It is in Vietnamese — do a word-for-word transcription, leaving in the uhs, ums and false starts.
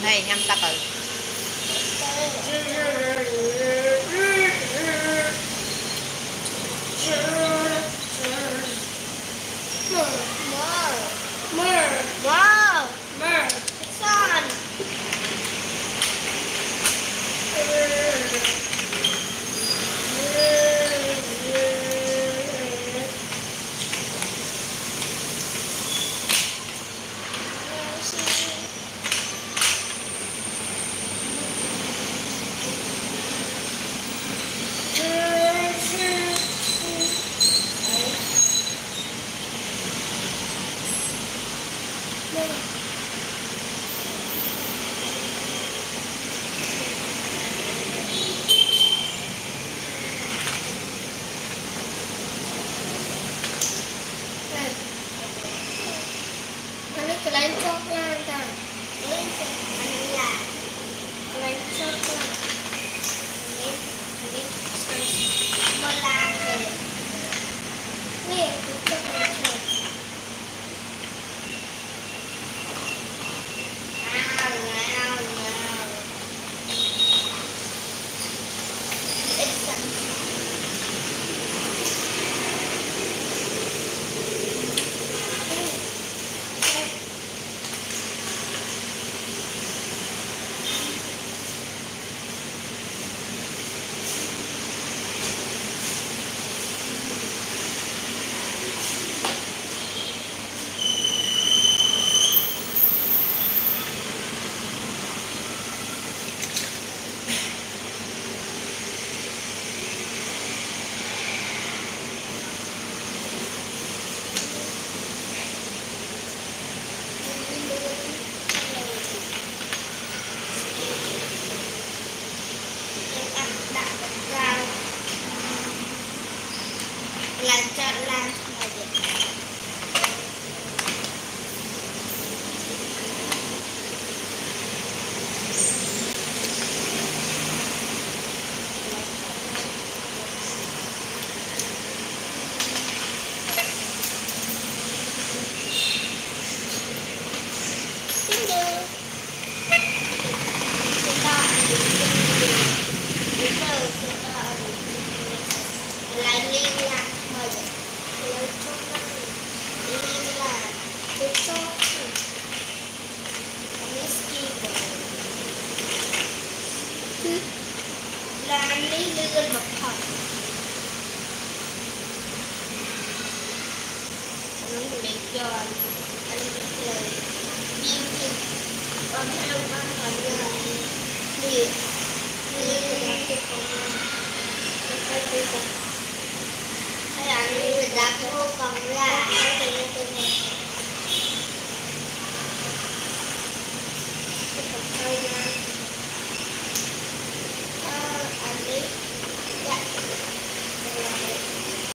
Đây ngâm ta từ. Wow. It's on. Kalian coklat kan? Kalian coklat. Kalian coklat. Ini, ini melanggar. Nih, coklat. Wow, wow, wow. It's lancar lancar aja. Lại liên lạc mời lấy cho năm liên lạc với cho whisky là anh lấy lươn bọc thọc anh để cho anh lấy viên viên còn theo ăn còn là nhiều nhiều là cái con cái cái